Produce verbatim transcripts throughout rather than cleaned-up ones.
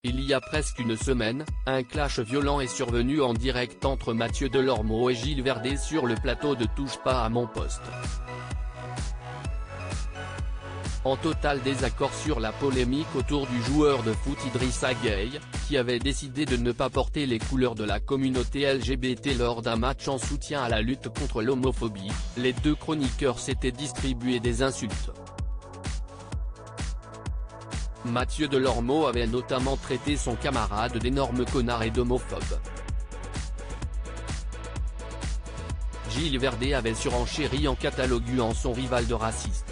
Il y a presque une semaine, un clash violent est survenu en direct entre Mathieu Delormeau et Gilles Verdez sur le plateau de Touche pas à mon poste. En total désaccord sur la polémique autour du joueur de foot Idrissa Gueye, qui avait décidé de ne pas porter les couleurs de la communauté L G B T lors d'un match en soutien à la lutte contre l'homophobie, les deux chroniqueurs s'étaient distribués des insultes. Mathieu Delormeau avait notamment traité son camarade d'énorme connard et d'homophobe. Gilles Verdez avait surenchéri en cataloguant son rival de raciste.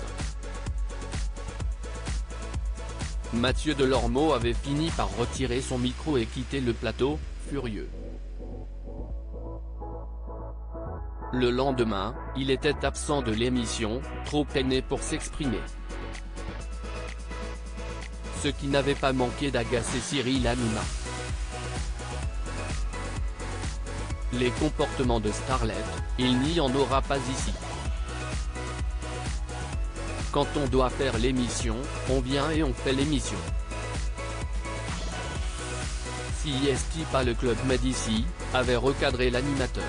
Mathieu Delormeau avait fini par retirer son micro et quitter le plateau, furieux. Le lendemain, il était absent de l'émission, trop peiné pour s'exprimer. Ce qui n'avait pas manqué d'agacer Cyril Hanouna. Les comportements de Starlet, il n'y en aura pas ici. Quand on doit faire l'émission, on vient et on fait l'émission. Si est pas le Club Med ici, avait recadré l'animateur.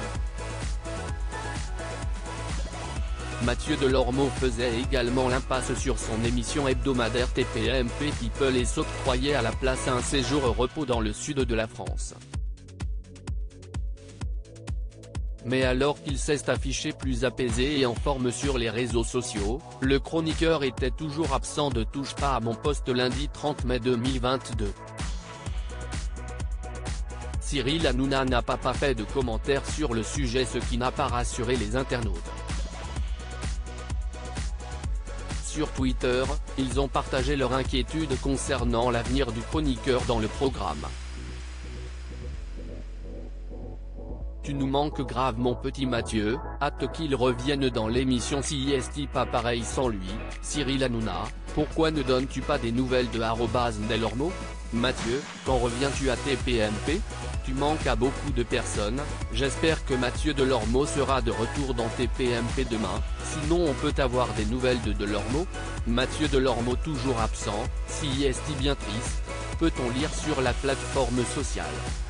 Mathieu Delormeau faisait également l'impasse sur son émission hebdomadaire T P M P People et s'octroyait à la place un séjour au repos dans le sud de la France. Mais alors qu'il s'est affiché plus apaisé et en forme sur les réseaux sociaux, le chroniqueur était toujours absent de Touche pas à mon poste lundi trente mai deux mille vingt-deux. Cyril Hanouna n'a pas, pas fait de commentaires sur le sujet, ce qui n'a pas rassuré les internautes. Sur Twitter, ils ont partagé leur inquiétude concernant l'avenir du chroniqueur dans le programme. Tu nous manques grave mon petit Mathieu, hâte qu'il revienne dans l'émission. Si est pas pareil sans lui, Cyril Hanouna, pourquoi ne donnes-tu pas des nouvelles de arobase Delormeau? Mathieu, quand reviens-tu à T P M P? Tu manques à beaucoup de personnes, j'espère que Mathieu Delormeau sera de retour dans T P M P demain, sinon on peut avoir des nouvelles de Delormeau? Mathieu Delormeau toujours absent, si est bien triste, peut-on lire sur la plateforme sociale.